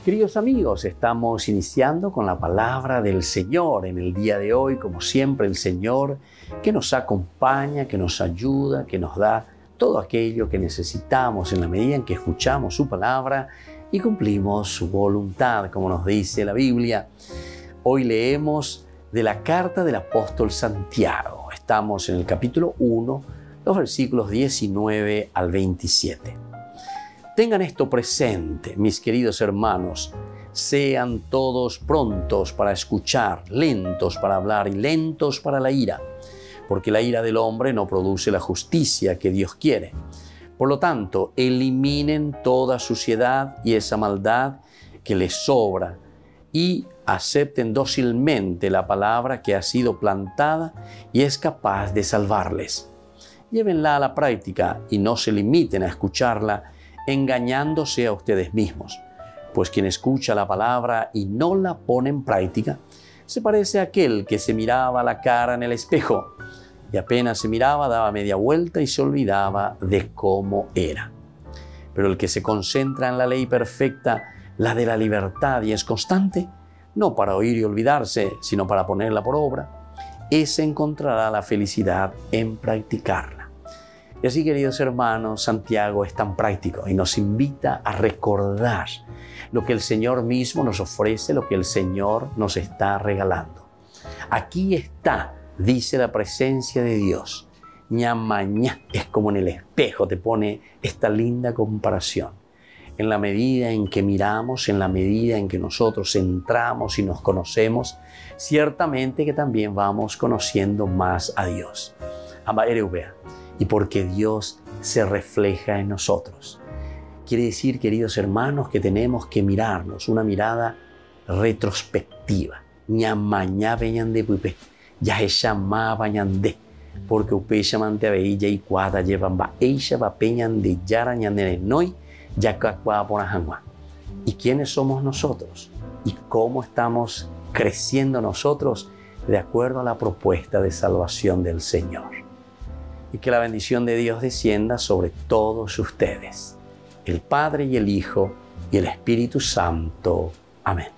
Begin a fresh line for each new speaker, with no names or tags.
Queridos amigos, estamos iniciando con la palabra del Señor en el día de hoy, como siempre el Señor que nos acompaña, que nos ayuda, que nos da todo aquello que necesitamos en la medida en que escuchamos su palabra y cumplimos su voluntad, como nos dice la Biblia. Hoy leemos de la carta del apóstol Santiago. Estamos en el capítulo 1, los versículos 19 al 27. Tengan esto presente, mis queridos hermanos. Sean todos prontos para escuchar, lentos para hablar y lentos para la ira, porque la ira del hombre no produce la justicia que Dios quiere. Por lo tanto, eliminen toda suciedad y esa maldad que les sobra y acepten dócilmente la palabra que ha sido plantada y es capaz de salvarles. Llévenla a la práctica y no se limiten a escucharla engañándose a ustedes mismos, pues quien escucha la palabra y no la pone en práctica se parece a aquel que se miraba la cara en el espejo y apenas se miraba daba media vuelta y se olvidaba de cómo era. Pero el que se concentra en la ley perfecta, la de la libertad, y es constante, no para oír y olvidarse, sino para ponerla por obra, ese encontrará la felicidad en practicarla. Y así, queridos hermanos, Santiago es tan práctico y nos invita a recordar lo que el Señor mismo nos ofrece, lo que el Señor nos está regalando. Aquí está, dice la presencia de Dios. Ñamañá, es como en el espejo, te pone esta linda comparación. En la medida en que miramos, en la medida en que nosotros entramos y nos conocemos, ciertamente que también vamos conociendo más a Dios. Y porque Dios se refleja en nosotros. Quiere decir, queridos hermanos, que tenemos que mirarnos, una mirada retrospectiva. Ñamañá veñande puipe, ya llama bañande, porque upe llamante abeilla y cuada llevan ba eisha va peñande yara ñandere noi, ya cacua por ajangua. ¿Y quiénes somos nosotros? ¿Y cómo estamos creciendo nosotros de acuerdo a la propuesta de salvación del Señor? Y que la bendición de Dios descienda sobre todos ustedes, el Padre y el Hijo y el Espíritu Santo. Amén.